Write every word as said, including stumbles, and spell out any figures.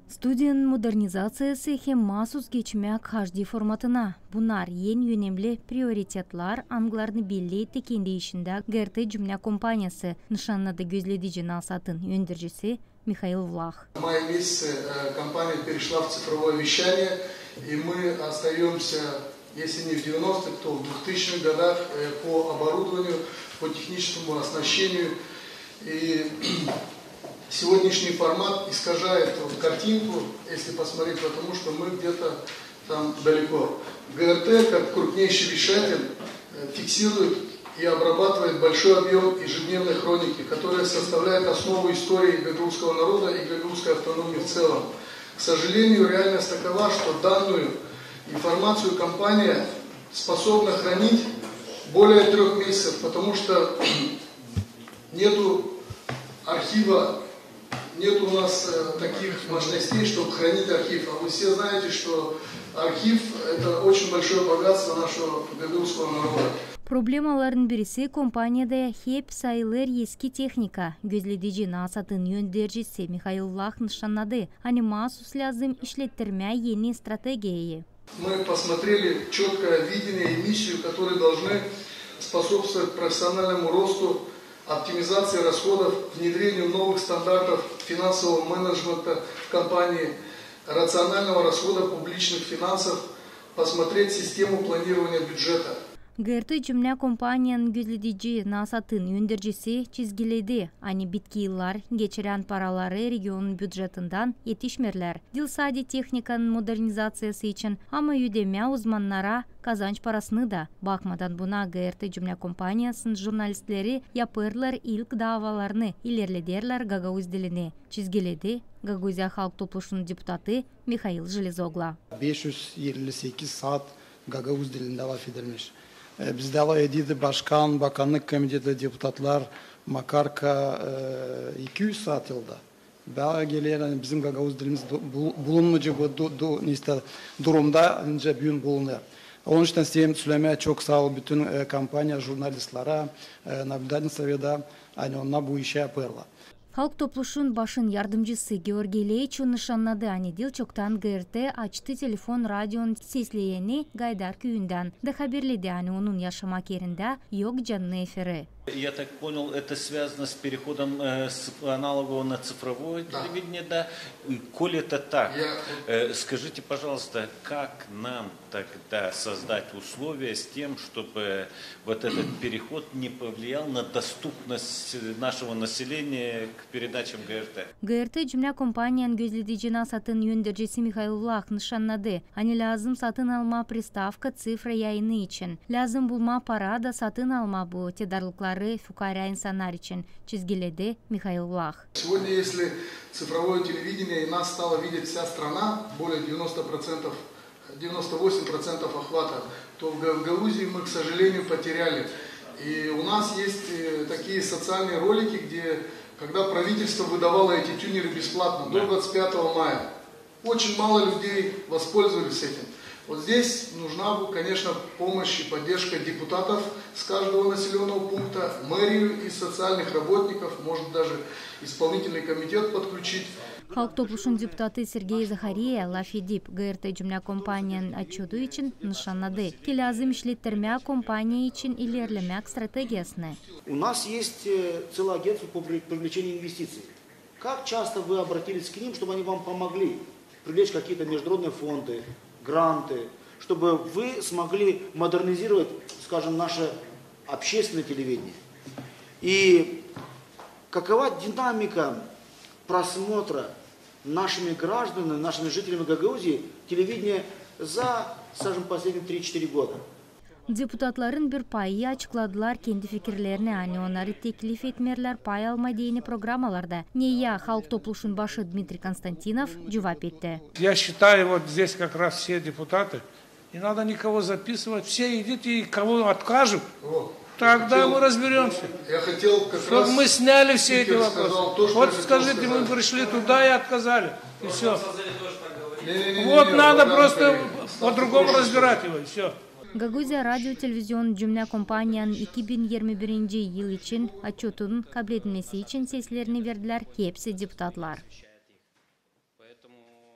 Студиянын модернизациясы хем масус geçmek H D форматына. Bunlar en önemli приоритетлар англарны билли текендейшинде G R T Cümle компаниясы нышаннады gözledici насатын өндіржісі Михаил Влах. В мае месяце компания перешла в цифровое вещание, и мы остаемся, если не в девяностых, то в двухтысячных годах по оборудованию, по техническому оснащению. И сегодняшний формат искажает вот картинку, если посмотреть, потому что мы где-то там далеко. G R T, как крупнейший вещатель, фиксирует и обрабатывает большой объем ежедневной хроники, которая составляет основу истории гагаузского народа и гагаузской автономии в целом. К сожалению, реальность такова, что данную информацию компания способна хранить более трех месяцев, потому что нету архива, нет у нас э, таких мощностей, чтобы хранить архив. А вы все знаете, что архив – это очень большое богатство нашего гагаузского народа. Проблемаларын бірisi компанияда хеп сайылыр ески техника. Gözledici насатын yöndericisi Михаил Влах нышанады. Анимасус лязым ишлеттерме ени стратегии. Мы посмотрели четкое видение и миссию, которые должны способствовать профессиональному росту, оптимизации расходов, внедрению новых стандартов финансового менеджмента в компании, рационального расхода публичных финансов, посмотреть систему планирования бюджета. G R T Cümle компанияның gözledici насатын өндіржісі чизгилейді. Ани битки yıllar geçiren паралары регионun бюджетіндан yetişmerler. Дилсади техниканын модернизациясы için ama yüdeme uzmanlara kazanç parasını da bakmadan buna G R T Cümle компаниясының jurnalistleri yapırlar ilk davalarını ilerlederler Gagauz dilini. Çizgiledi Gagauzия Halk Topluluğu'nun deputatı Mikhail Железогла. beş yüz elli sekiz saat Gagauz dilinde laf edilmiş. Bizde ala edildi başkan, bakanlık komiteti, deputatlar, makarka iki yüz saat yılda. Daha gelen bizim Gagauz dilimiz bulunmucu bu durumda önce büyün bulunuyor. Onun için size söylemeye çok sağ ol bütün kampanya jurnalistlere, nablüden seviyede hani onlar bu işe yapıyorlar. Halk Topluluğu'nun başın yardımcısı Georgi Leyço nişanladı. Ani Dilçok'tan G R T açtı telefon radyonun sesleyeni Gaydar köyünden. De haberledi ani onun yaşamak yerinde yok canlı efiri. Я так понял, это связано с переходом э, с аналогового на цифровое да. телевидение, да? И, коль это так, Я... э, скажите, пожалуйста, как нам тогда создать условия с тем, чтобы вот этот переход не повлиял на доступность нашего населения к передачам G R T? G R T Cümle компанияның gözledici насатын yöndericisi Михаил Влах nişanladı. Hani lazım satın alma приставка цифра yayını için. Lazım bulma para da satın alma bu tedarlıklar фукаря инсанар için çizgiledi Михаил Влах. Сегодня, если цифровое телевидение и нас стала видеть вся страна, более девяноста процентов, девяноста восьми процентов охвата, то в Гагаузии мы, к сожалению, потеряли. И у нас есть такие социальные ролики, где, когда правительство выдавало эти тюнеры бесплатно до двадцать пятого мая, очень мало людей воспользовались этим. Вот здесь нужна, конечно, помощь и поддержка депутатов с каждого населенного пункта, мэрию и социальных работников, может даже исполнительный комитет подключить. Halk Topluluğu'nun deputatı Sergey Zakhariya laf edip G R T Cümle компанияның отчету için nişanladı. Ki lazım işlettirme компания için ilerlemek стратегиясını. У нас есть целое агентство по привлечению инвестиций. Как часто вы обратились к ним, чтобы они вам помогли привлечь какие-то международные фонды, гранты, чтобы вы смогли модернизировать, скажем, наше общественное телевидение? И какова динамика просмотра нашими гражданами, нашими жителями Гагаузии телевидения за, скажем, последние три-четыре года? Депутatların bir payı açıkladılar kendi fikirlerini, hani onları teklif etmerler pay alma deyini programmalarda. Нея Halk Topluluğu'nun başı Дмитрий Константинов cevap etti. Я считаю, вот здесь как раз все депутаты, не надо никого записывать, все идите и кого откажут, О, тогда хотел, мы разберемся. Я хотел как Чтобы раз мы сняли все эти вопросы. То, вот скажите, сказать. Мы пришли туда и отказали, и все. Не, не, не, вот не, надо не, просто не, по-другому разбирать его, и все. Gagauzия радио телевизион Cümle компанияның iki bin yirmi birinci yıl için отчетun kabul edilmesi için seslerini verdiler hepsi deputatlar. Поэтому